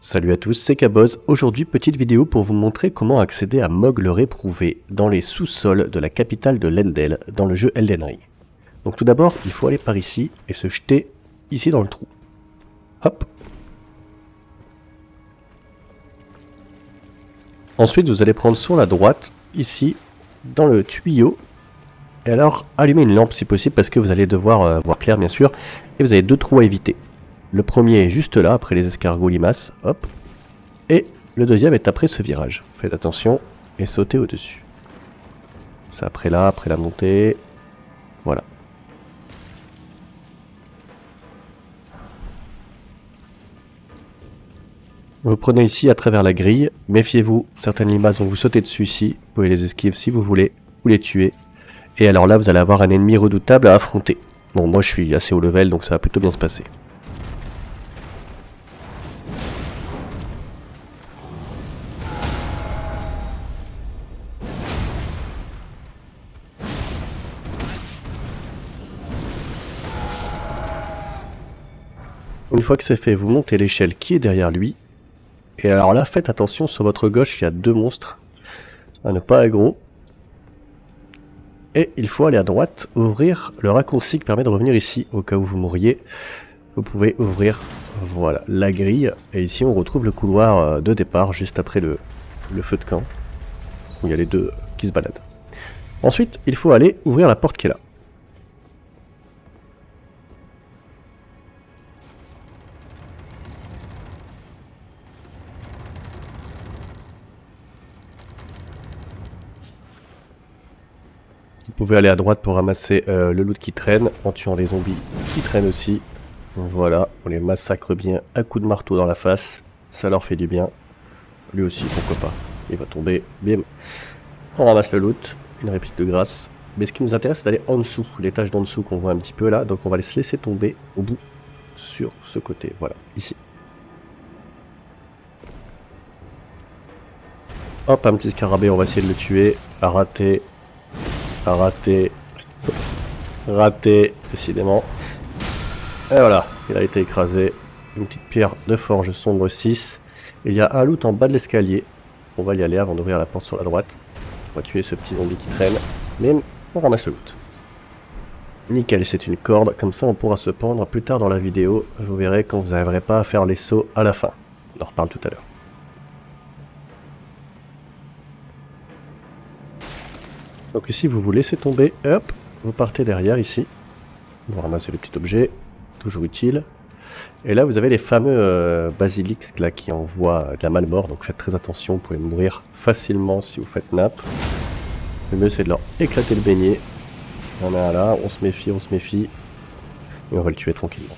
Salut à tous, c'est Kaboz. Aujourd'hui, petite vidéo pour vous montrer comment accéder à Mog le Réprouvé dans les sous-sols de la capitale de Leyndell dans le jeu Elden Ring. Donc tout d'abord, il faut aller par ici et se jeter ici dans le trou. Hop. Ensuite, vous allez prendre sur la droite, ici, dans le tuyau. Et alors, allumez une lampe si possible parce que vous allez devoir voir clair bien sûr. Et vous avez deux trous à éviter. Le premier est juste là, après les escargots limaces, hop. Et le deuxième est après ce virage. Faites attention et sautez au-dessus. C'est après là, après la montée. Voilà. Vous prenez ici à travers la grille. Méfiez-vous, certaines limaces vont vous sauter dessus ici. Vous pouvez les esquiver si vous voulez, ou les tuer. Et alors là, vous allez avoir un ennemi redoutable à affronter. Bon, moi je suis assez haut level, donc ça va plutôt bien se passer. Une fois que c'est fait, vous montez l'échelle qui est derrière lui. Et alors là, faites attention, sur votre gauche, il y a deux monstres. À ne pas aggro. Et il faut aller à droite, ouvrir le raccourci qui permet de revenir ici, au cas où vous mourriez. Vous pouvez ouvrir, voilà, la grille. Et ici, on retrouve le couloir de départ, juste après le feu de camp. Où il y a les deux qui se baladent. Ensuite, il faut aller ouvrir la porte qui est là. Vous pouvez aller à droite pour ramasser le loot qui traîne, en tuant les zombies qui traînent aussi. Voilà, on les massacre bien à coups de marteau dans la face, ça leur fait du bien. Lui aussi, pourquoi pas, il va tomber, bim. On ramasse le loot, une réplique de grâce. Mais ce qui nous intéresse, c'est d'aller en dessous, l'étage d'en dessous qu'on voit un petit peu là, donc on va les laisser tomber au bout, sur ce côté, voilà, ici. Hop, un petit scarabée, on va essayer de le tuer, raté. Raté. Raté, décidément. Et voilà, il a été écrasé. Une petite pierre de forge sombre 6. Il y a un loot en bas de l'escalier. On va y aller avant d'ouvrir la porte sur la droite. On va tuer ce petit zombie qui traîne. Bim, on ramasse le loot. Nickel, c'est une corde. Comme ça, on pourra se pendre plus tard dans la vidéo. Vous verrez quand vous n'arriverez pas à faire les sauts à la fin. On en reparle tout à l'heure. Donc ici, vous vous laissez tomber, hop, vous partez derrière ici, vous ramassez le petit objet, toujours utile. Et là, vous avez les fameux basilics là, qui envoient de la malmort, donc faites très attention, vous pouvez mourir facilement si vous faites nappe. Le mieux, c'est de leur éclater le beignet. Il y en a un là, on se méfie, et on va le tuer tranquillement.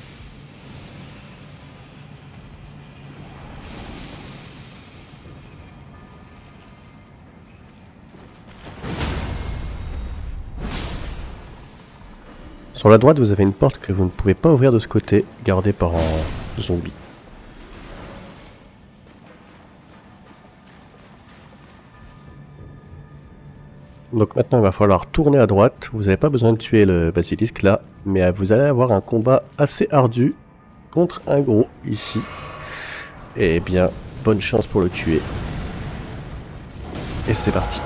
Sur la droite, vous avez une porte que vous ne pouvez pas ouvrir de ce côté, gardée par un zombie. Donc maintenant, il va falloir tourner à droite. Vous n'avez pas besoin de tuer le basilisque là, mais vous allez avoir un combat assez ardu contre un gros ici. Et bien, bonne chance pour le tuer. Et c'est parti.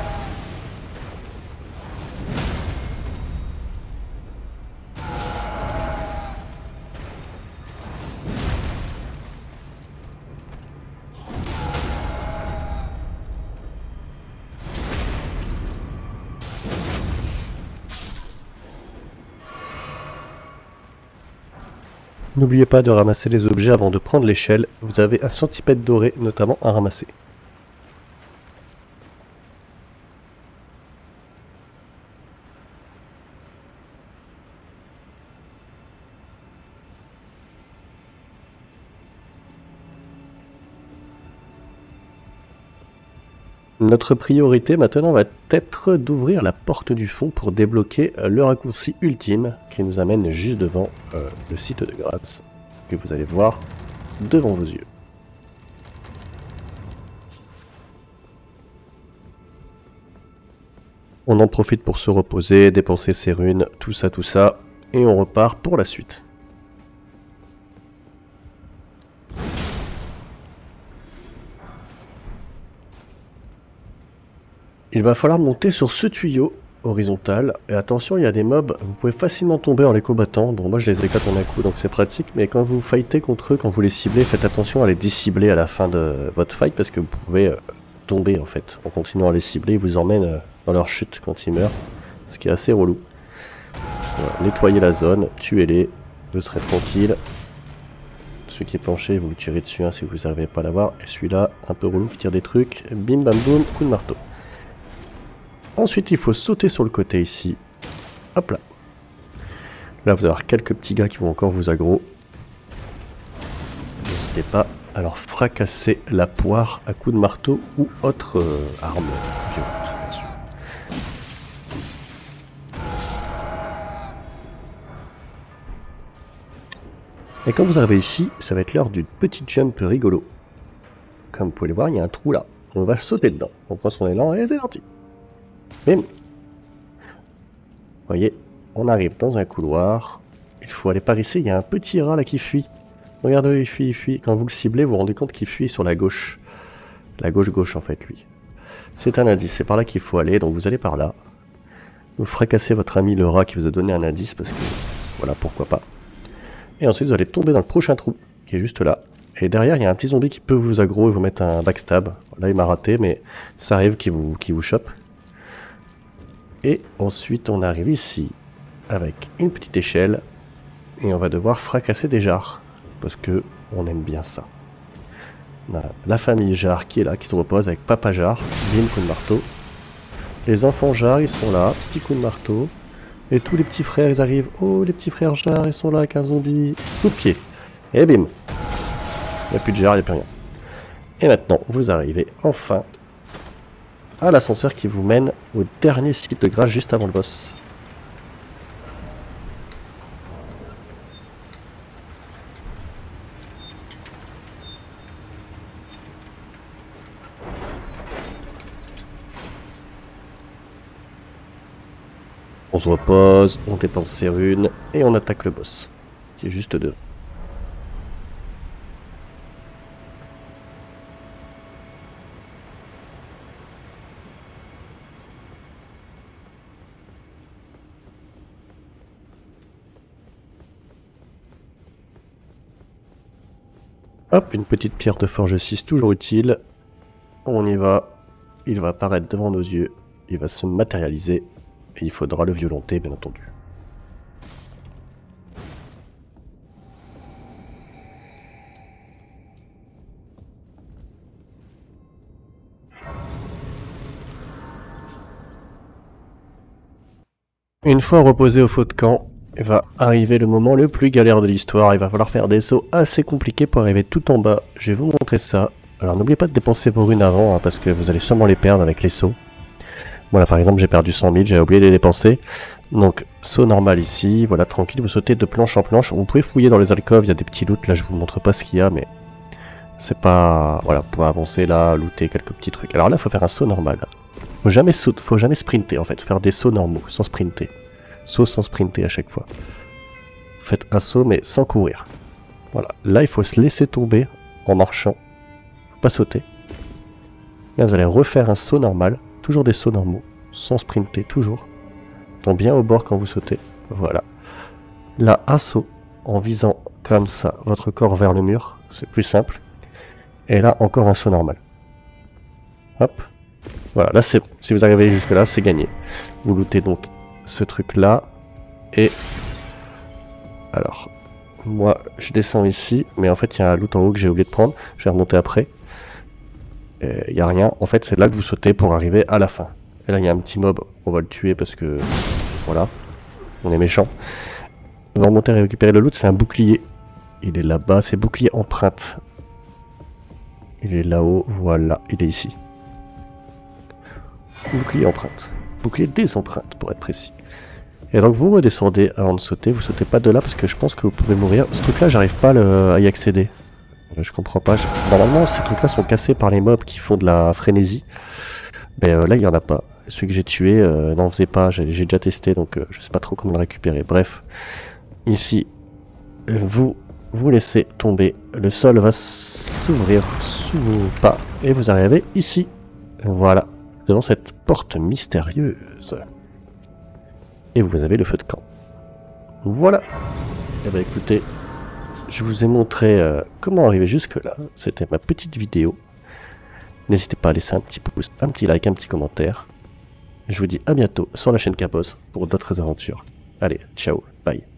N'oubliez pas de ramasser les objets avant de prendre l'échelle, vous avez un centipède doré notamment à ramasser. Notre priorité maintenant va être d'ouvrir la porte du fond pour débloquer le raccourci ultime qui nous amène juste devant le site de Graz que vous allez voir devant vos yeux. On en profite pour se reposer, dépenser ses runes, tout ça, et on repart pour la suite. il va falloir monter sur ce tuyau horizontal. Et attention, il y a des mobs, vous pouvez facilement tomber en les combattant. Bon, moi je les éclate en un coup, donc c'est pratique. Mais quand vous fightez contre eux, quand vous les ciblez, faites attention à les décibler à la fin de votre fight, parce que vous pouvez tomber en fait. En continuant à les cibler, ils vous emmènent dans leur chute quand ils meurent. Ce qui est assez relou. Voilà, nettoyez la zone, tuez-les, vous serez tranquille. Celui qui est penché, vous tirez dessus hein, si vous n'arrivez pas à l'avoir. Et celui-là, un peu relou, qui tire des trucs. Bim bam boum, coup de marteau. Ensuite, il faut sauter sur le côté ici. Hop là. Là, vous allez avoir quelques petits gars qui vont encore vous aggro. N'hésitez pas à leur fracasser la poire à coups de marteau ou autre arme violente, bien sûr. Et quand vous arrivez ici, ça va être l'heure d'une petite jump rigolo. Comme vous pouvez le voir, il y a un trou là. On va sauter dedans. On prend son élan et c'est parti. Bim. Vous voyez, on arrive dans un couloir. Il faut aller par ici. Il y a un petit rat là qui fuit. Regardez, il fuit, il fuit. Quand vous le ciblez, vous vous rendez compte qu'il fuit sur la gauche. La gauche en fait, lui. C'est un indice. C'est par là qu'il faut aller. Donc vous allez par là. Vous fracasser votre ami le rat qui vous a donné un indice parce que, voilà, pourquoi pas. Et ensuite, vous allez tomber dans le prochain trou, qui est juste là. Et derrière, il y a un petit zombie qui peut vous aggro et vous mettre un backstab. Là, il m'a raté, mais ça arrive qu'il vous chope. Et ensuite, on arrive ici, avec une petite échelle. Et on va devoir fracasser des jarres. Parce que on aime bien ça. On a la famille Jarre qui est là, qui se repose avec Papa Jarre. Bim, coup de marteau. Les enfants Jarre, ils sont là. Petit coup de marteau. Et tous les petits frères, ils arrivent. Oh, les petits frères Jarre, ils sont là avec un zombie. Coup de pied. Et bim. Il n'y a plus de Jarre, il n'y a plus rien. Et maintenant, vous arrivez enfin à l'ascenseur qui vous mène au dernier site de grâce juste avant le boss. On se repose, on dépense ses runes et on attaque le boss, qui est juste devant. Hop, une petite pierre de forge 6, toujours utile. On y va, il va apparaître devant nos yeux, il va se matérialiser. Et il faudra le violenter, bien entendu. Une fois reposé au faux de camp, va arriver le moment le plus galère de l'histoire. Il va falloir faire des sauts assez compliqués pour arriver tout en bas. Je vais vous montrer ça. Alors n'oubliez pas de dépenser vos runes avant, hein, parce que vous allez sûrement les perdre avec les sauts. Voilà, par exemple, j'ai perdu 100 000, j'ai oublié de les dépenser. Donc, saut normal ici, voilà, tranquille, vous sautez de planche en planche. Vous pouvez fouiller dans les alcôves, il y a des petits loots, là je vous montre pas ce qu'il y a, mais c'est pas... Voilà, vous pouvez avancer là, looter quelques petits trucs. Alors là, il faut faire un saut normal. Faut jamais sprinter en fait, faire des sauts normaux, sans sprinter. Saut sans sprinter à chaque fois. Faites un saut, mais sans courir. Voilà, là il faut se laisser tomber en marchant, faut pas sauter. Là vous allez refaire un saut normal. Toujours des sauts normaux, sans sprinter, toujours. Tombe bien au bord quand vous sautez. Voilà. Là, un saut en visant comme ça votre corps vers le mur. C'est plus simple. Et là, encore un saut normal. Hop. Voilà, là c'est bon. Si vous arrivez jusque là, c'est gagné. Vous lootez donc ce truc là. Et... Alors, moi, je descends ici. Mais en fait, il y a un loot en haut que j'ai oublié de prendre. Je vais remonter après. Il n'y a rien, en fait c'est là que vous sautez pour arriver à la fin. Et là il y a un petit mob, on va le tuer parce que voilà, on est méchant. On va remonter et récupérer le loot, c'est un bouclier. Il est là-bas, c'est bouclier empreinte. Il est là-haut, voilà, il est ici. Bouclier empreinte. Bouclier des empreintes pour être précis. Et donc vous redescendez avant de sauter, vous sautez pas de là parce que je pense que vous pouvez mourir. Ce truc là j'arrive pas à y accéder. Je comprends pas. Normalement, ces trucs-là sont cassés par les mobs qui font de la frénésie. Mais là, il n'y en a pas. Celui que j'ai tué n'en faisait pas. J'ai déjà testé, donc je sais pas trop comment le récupérer. Bref, ici, vous laissez tomber. Le sol va s'ouvrir sous vos pas. Et vous arrivez ici. Voilà. devant cette porte mystérieuse. Et vous avez le feu de camp. Voilà. Et bah écoutez, je vous ai montré comment arriver jusque là. C'était ma petite vidéo. N'hésitez pas à laisser un petit pouce, un petit like, un petit commentaire. Je vous dis à bientôt sur la chaîne Capos pour d'autres aventures. Allez, ciao, bye.